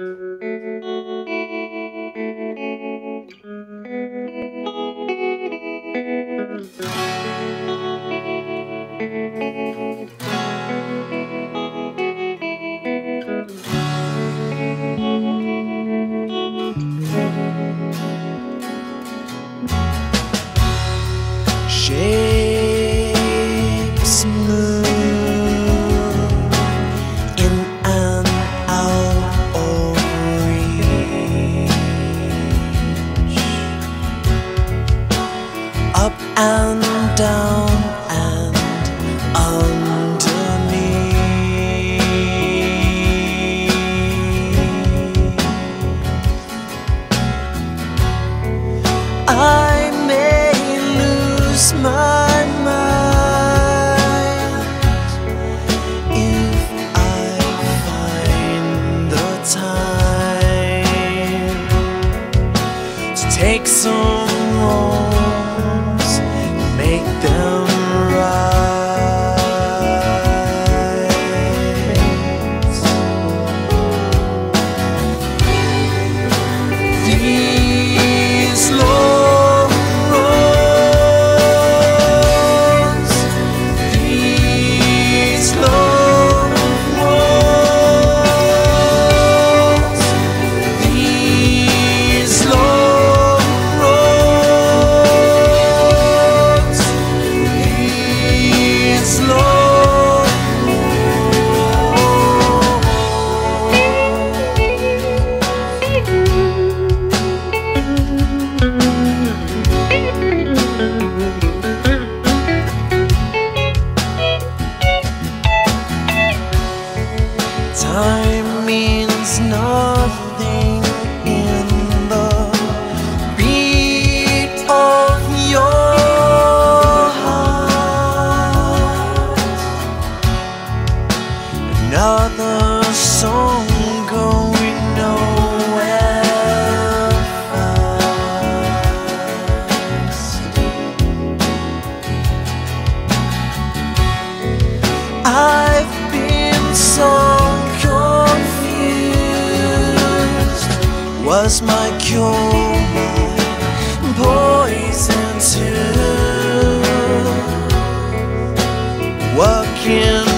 Shapes move in and out of reach, up and down and underneath. I may lose my mind if I find the time to take some wrongs and make them right. These long roads, these long roads, these long roads, these long time means nothing in the beat of your heart. Another song going nowhere fast. I've been so confused. Was my cure my poison too? Working